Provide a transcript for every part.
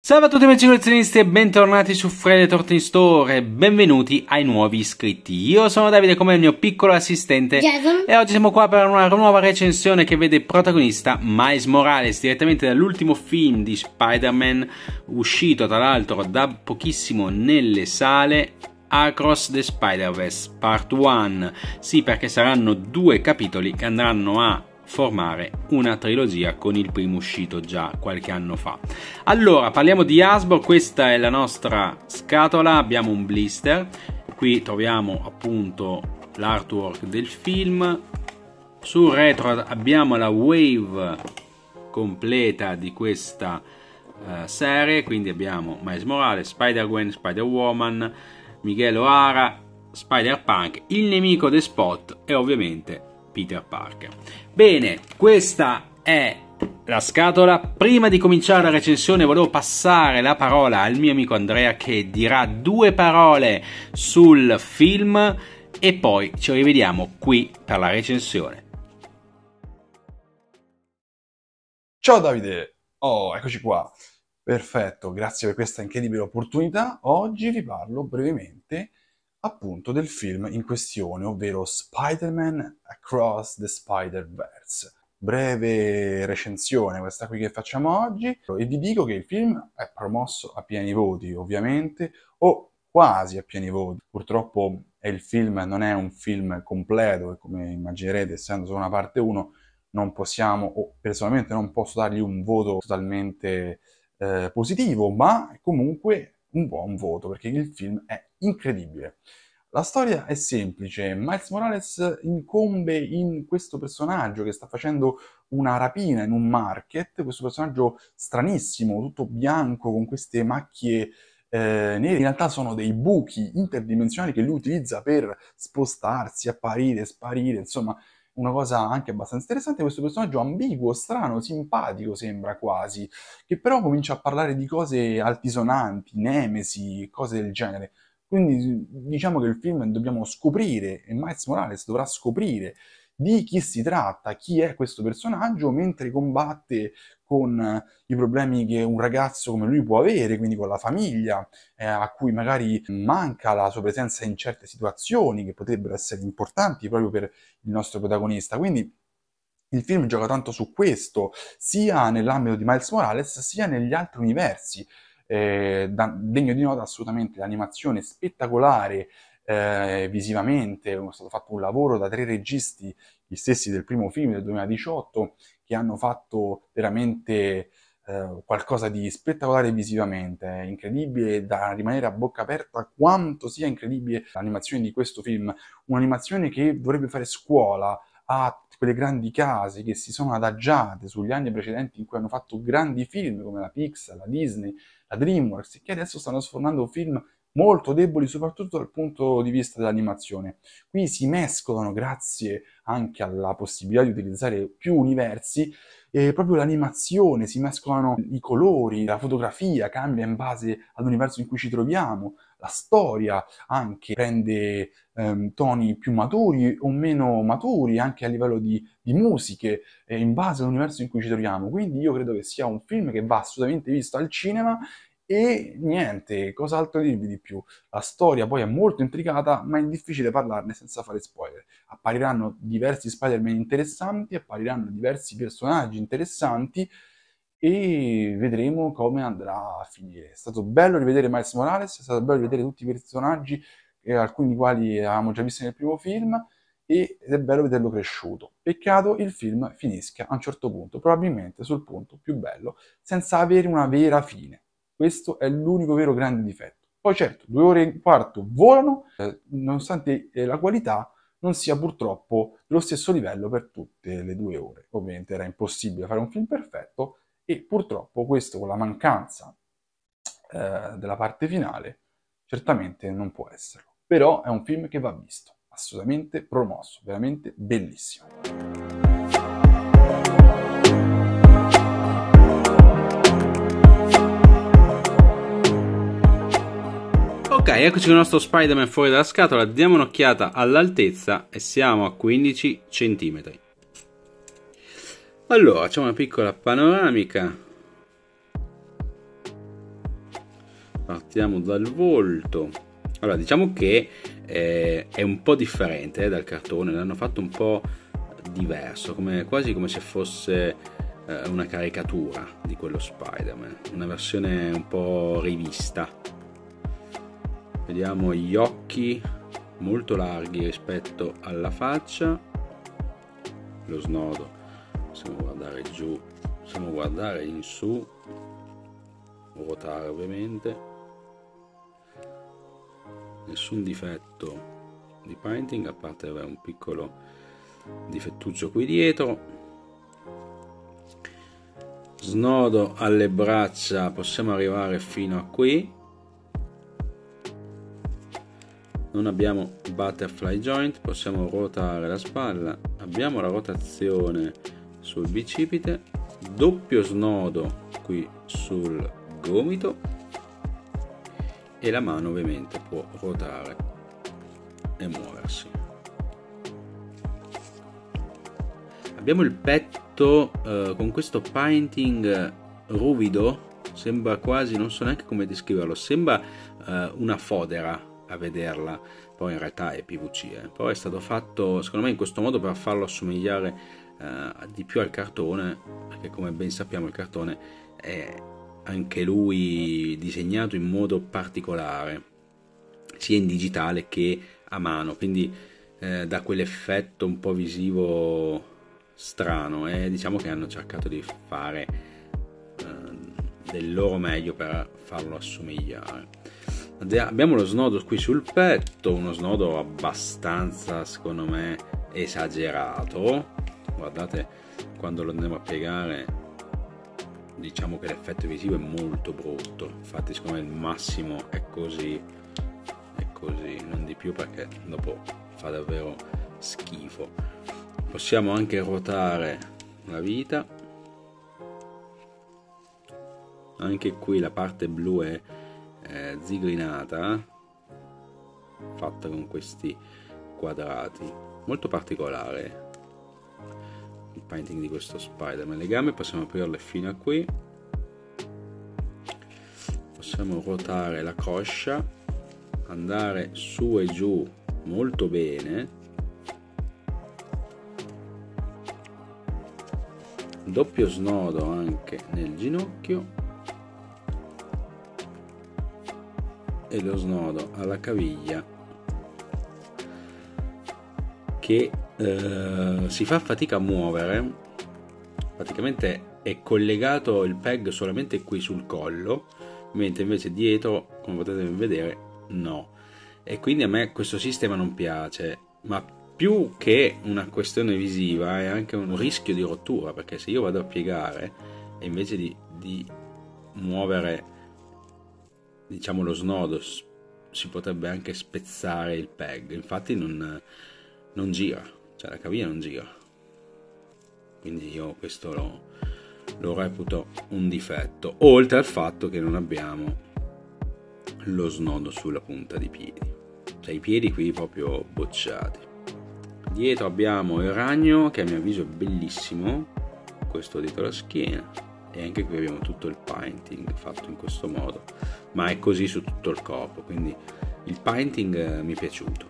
Salve a tutti amici collezionisti e bentornati su Freddy Tortin Store e benvenuti ai nuovi iscritti. Io sono Davide come il mio piccolo assistente Jason. E oggi siamo qua per una nuova recensione che vede protagonista Miles Morales direttamente dall'ultimo film di Spider-Man, uscito tra l'altro da pochissimo nelle sale, Across the Spider-Verse Part 1. Sì, perché saranno due capitoli che andranno a formare una trilogia con il primo uscito già qualche anno fa. Allora, parliamo di Hasbro. Questa è la nostra scatola, abbiamo un blister, qui troviamo appunto l'artwork del film, sul retro abbiamo la wave completa di questa serie, quindi abbiamo Miles Morales, Spider-Gwen, Spider-Woman, Miguel O'Hara, Spider-Punk, il nemico The Spot e ovviamente Peter Parker. Bene, questa è la scatola. Prima di cominciare la recensione volevo passare la parola al mio amico Andrea, che dirà due parole sul film e poi ci rivediamo qui per la recensione. Ciao Davide, eccoci qua. Perfetto, grazie per questa incredibile opportunità. Oggi vi parlo brevemente appunto del film in questione, ovvero Spider-Man Across the Spider-Verse. Breve recensione questa qui che facciamo oggi, e vi dico che il film è promosso a pieni voti, ovviamente, o quasi a pieni voti. Purtroppo non è un film completo, e come immaginerete, essendo solo una parte 1, non possiamo, o personalmente non posso dargli un voto totalmente positivo, ma è comunque un buon voto, perché il film è incredibile. La storia è semplice: Miles Morales incombe in questo personaggio che sta facendo una rapina in un market, questo personaggio stranissimo, tutto bianco, con queste macchie nere. In realtà sono dei buchi interdimensionali che lui utilizza per spostarsi, apparire, sparire, insomma una cosa anche abbastanza interessante. Questo personaggio ambiguo, strano, simpatico sembra quasi, che però comincia a parlare di cose altisonanti, nemesi, cose del genere. Quindi diciamo che il film dobbiamo scoprire, e Miles Morales dovrà scoprire di chi si tratta, chi è questo personaggio, mentre combatte con i problemi che un ragazzo come lui può avere, quindi con la famiglia, a cui magari manca la sua presenza in certe situazioni che potrebbero essere importanti proprio per il nostro protagonista. Quindi il film gioca tanto su questo, sia nell'ambito di Miles Morales, sia negli altri universi. Degno di nota assolutamente l'animazione spettacolare, visivamente. È stato fatto un lavoro da 3 registi, gli stessi del primo film del 2018, che hanno fatto veramente qualcosa di spettacolare visivamente. È incredibile da rimanere a bocca aperta quanto sia incredibile l'animazione di questo film, un'animazione che dovrebbe fare scuola a quelle grandi case che si sono adagiate sugli anni precedenti, in cui hanno fatto grandi film come la Pixar, la Disney, la DreamWorks, e che adesso stanno sfornando film molto deboli, soprattutto dal punto di vista dell'animazione. Qui si mescolano, grazie anche alla possibilità di utilizzare più universi, e proprio l'animazione, si mescolano i colori, la fotografia cambia in base all'universo in cui ci troviamo, la storia anche prende toni più maturi o meno maturi, anche a livello di musiche, in base all'universo in cui ci troviamo. Quindi io credo che sia un film che va assolutamente visto al cinema. E niente, cos'altro dirvi di più? La storia poi è molto intricata, ma è difficile parlarne senza fare spoiler. Appariranno diversi Spider-Man interessanti, appariranno diversi personaggi interessanti, e vedremo come andrà a finire. È stato bello rivedere Miles Morales, è stato bello rivedere tutti i personaggi, alcuni di quali avevamo già visto nel primo film, ed è bello vederlo cresciuto. Peccato il film finisca a un certo punto, probabilmente sul punto più bello, senza avere una vera fine. Questo è l'unico vero grande difetto. Poi certo, 2 ore e un quarto volano, nonostante la qualità non sia purtroppo dello stesso livello per tutte le 2 ore. Ovviamente era impossibile fare un film perfetto, e purtroppo questo, con la mancanza della parte finale, certamente non può esserlo. Però è un film che va visto, assolutamente promosso, veramente bellissimo. Ok, eccoci con il nostro Spider-Man fuori dalla scatola, diamo un'occhiata all'altezza e siamo a 15 cm. Allora, facciamo una piccola panoramica. Partiamo dal volto. Allora, diciamo che è un po' differente dal cartone, l'hanno fatto un po' diverso, quasi come se fosse una caricatura di quello Spider-Man, una versione un po' rivista. Vediamo gli occhi molto larghi rispetto alla faccia, lo snodo, possiamo guardare giù, possiamo guardare in su, ruotare ovviamente, nessun difetto di painting a parte avere un piccolo difettuccio qui dietro. Snodo alle braccia, possiamo arrivare fino a qui, non abbiamo butterfly joint, possiamo ruotare la spalla, abbiamo la rotazione sul bicipite, doppio snodo qui sul gomito e la mano ovviamente può ruotare e muoversi. Abbiamo il petto con questo painting ruvido, sembra quasi, non so neanche come descriverlo, sembra una fodera a vederla, poi in realtà è PVC, però è stato fatto secondo me in questo modo per farlo assomigliare di più al cartone, perché come ben sappiamo il cartone è anche lui disegnato in modo particolare, sia in digitale che a mano, quindi dà quell'effetto un po' visivo strano, e diciamo che hanno cercato di fare del loro meglio per farlo assomigliare. Abbiamo lo snodo qui sul petto, uno snodo abbastanza secondo me esagerato, guardate quando lo andiamo a piegare, diciamo che l'effetto visivo è molto brutto, infatti secondo me il massimo è così, non di più, perché dopo fa davvero schifo. Possiamo anche ruotare la vita, anche qui la parte blu è zigrinata, fatta con questi quadrati, molto particolare il painting di questo Spider-Man. Le gambe possiamo aprirle fino a qui, possiamo ruotare la coscia, andare su e giù molto bene, doppio snodo anche nel ginocchio e lo snodo alla caviglia che si fa fatica a muovere, praticamente è collegato il peg solamente qui sul collo, mentre invece dietro, come potete ben vedere, no, e quindi a me questo sistema non piace, ma più che una questione visiva è anche un rischio di rottura, perché se io vado a piegare e invece di muovere, diciamo, lo snodo, si potrebbe anche spezzare il peg, infatti non gira, cioè la caviglia non gira, quindi io questo lo reputo un difetto, oltre al fatto che non abbiamo lo snodo sulla punta dei piedi, cioè i piedi qui proprio bocciati. Dietro abbiamo il ragno che a mio avviso è bellissimo, questo dietro la schiena, e anche qui abbiamo tutto il painting fatto in questo modo, ma è così su tutto il corpo, quindi il painting mi è piaciuto.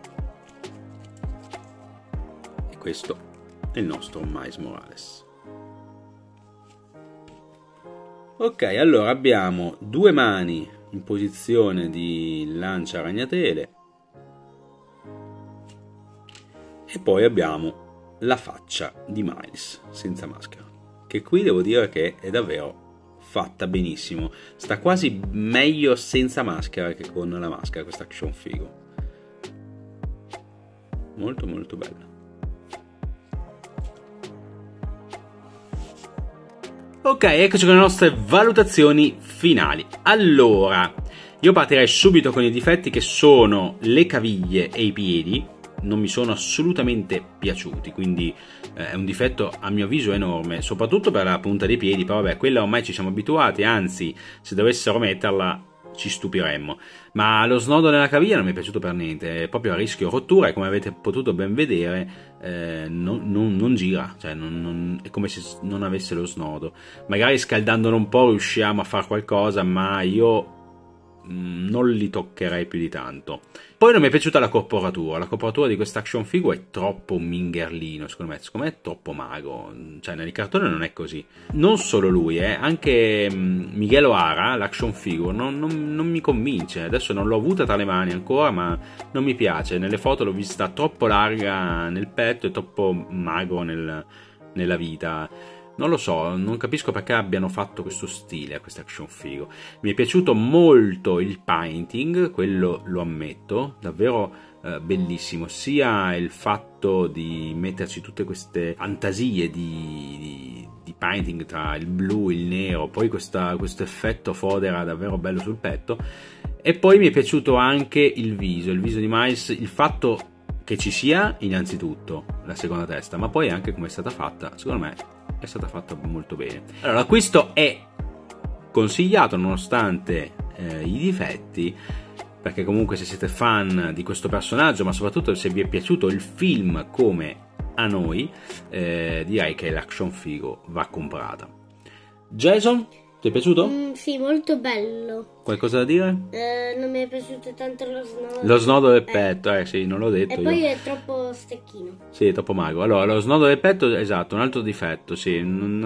E questo è il nostro Miles Morales. Ok, allora abbiamo due mani in posizione di lancia ragnatele e poi abbiamo la faccia di Miles senza maschera, che qui devo dire che è davvero fatta benissimo, sta quasi meglio senza maschera che con la maschera questa action figure, molto molto bella. Ok, eccoci con le nostre valutazioni finali. Allora, io partirei subito con i difetti, che sono le caviglie e i piedi. Non mi sono assolutamente piaciuti, quindi è un difetto a mio avviso enorme, soprattutto per la punta dei piedi, però vabbè, quella ormai ci siamo abituati, anzi se dovessero metterla ci stupiremmo, ma lo snodo nella caviglia non mi è piaciuto per niente, è proprio a rischio rottura e come avete potuto ben vedere non gira, cioè è come se non avesse lo snodo. Magari scaldandolo un po' riusciamo a fare qualcosa, ma io non li toccherei più di tanto. Poi non mi è piaciuta la corporatura di questa action figure è troppo mingherlino, secondo me è troppo mago, cioè nel cartone non è così. Non solo lui, anche Miguel O'Hara, l'action figure, non mi convince. Adesso non l'ho avuta tra le mani ancora, ma non mi piace. Nelle foto l'ho vista troppo larga nel petto e troppo magro nella vita. Non lo so, non capisco perché abbiano fatto questo stile a questa action figure. Mi è piaciuto molto il painting, quello lo ammetto, davvero bellissimo. Sia il fatto di metterci tutte queste fantasie di painting tra il blu e il nero, poi questo effetto fodera davvero bello sul petto. E poi mi è piaciuto anche il viso di Miles, il fatto che ci sia innanzitutto la seconda testa, ma poi anche come è stata fatta, secondo me è stata fatta molto bene. Allora, l'acquisto è consigliato nonostante i difetti, perché comunque se siete fan di questo personaggio, ma soprattutto se vi è piaciuto il film come a noi, direi che l'action figure va comprata. Jason, ti è piaciuto? Sì, molto bello. Qualcosa da dire? Non mi è piaciuto tanto lo snodo. Lo snodo del petto, sì, non l'ho detto. E poi è troppo stecchino. Sì, è troppo magro. Allora, lo snodo del petto, esatto, un altro difetto, sì.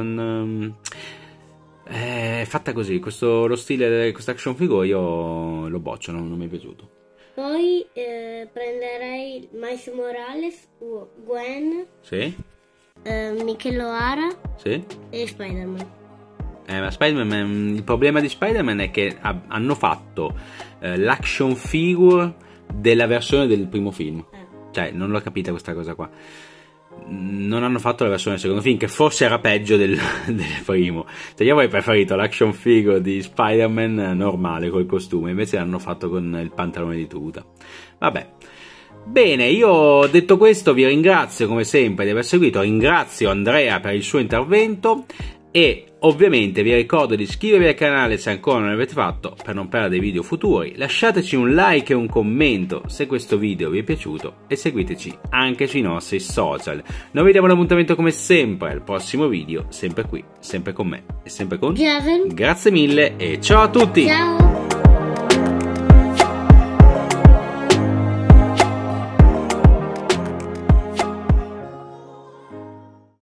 È fatta così, lo stile di questa action figure io lo boccio, non mi è piaciuto. Poi prenderei Miles Morales, Gwen, Sì? Miguel O'Hara, Sì? e Spider-Man. Ma Spider-Man, il problema di Spider-Man è che hanno fatto l'action figure della versione del primo film. Cioè, non l'ho capita questa cosa qua. Non hanno fatto la versione del secondo film, che forse era peggio del primo. Cioè, io avrei preferito l'action figure di Spider-Man normale col costume, invece l'hanno fatto con il pantalone di tuta. Vabbè. Bene, io detto questo vi ringrazio come sempre di aver seguito, ringrazio Andrea per il suo intervento e ovviamente vi ricordo di iscrivervi al canale se ancora non l'avete fatto per non perdere dei video futuri. Lasciateci un like e un commento se questo video vi è piaciuto e seguiteci anche sui nostri social. Noi vi diamo l'appuntamento come sempre al prossimo video, sempre qui, sempre con me e sempre con Jason. Grazie mille e ciao a tutti! Ciao!